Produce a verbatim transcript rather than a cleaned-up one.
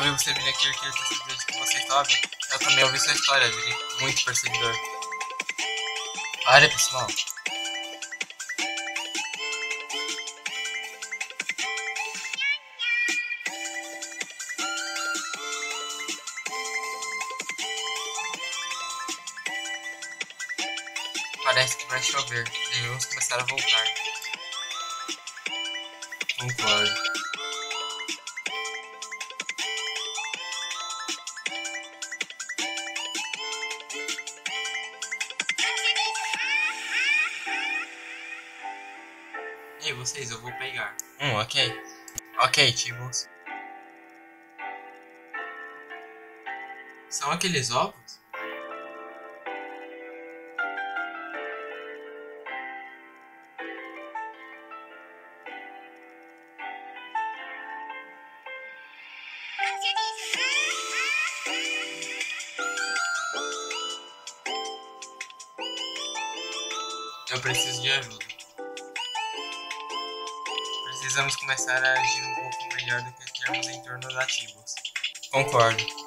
Eu vi você vindo aqui, eu queria ter certeza que você estava bem. Eu também ouvi sua história, ele é muito perseguidor. Para, pessoal. Parece que vai chover. Devemos começar a voltar. Concordo. Ei, vocês, eu vou pegar. Hum, ok. Ok, Tibos. São aqueles ovos? Eu preciso de ajuda. Precisamos começar a agir um pouco melhor do que termos em torno nativos. Concordo.